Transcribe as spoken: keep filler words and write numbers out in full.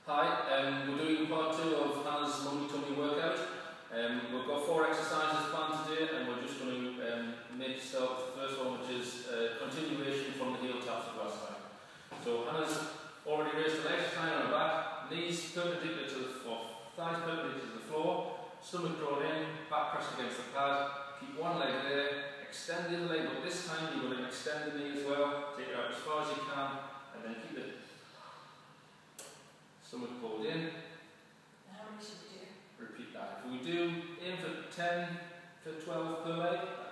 Hi, um, we're doing part two of Hannah's Money Tummy workout. Um, we've got four exercises planned today and we're just going to um, make start with the first one, which is a continuation from the heel taps of last time. So Hannah's already raised the legs, lying on her back, knees perpendicular to the floor, thighs perpendicular to the floor, stomach drawn in, back pressed against the pad. Keep one leg there, extend the other leg, but this time you're going to extend the knee as well. Take it out as far as you can and then keep it. Stomach pulled in. And how many should we do? Repeat that. If we do, aim for ten to twelve per leg,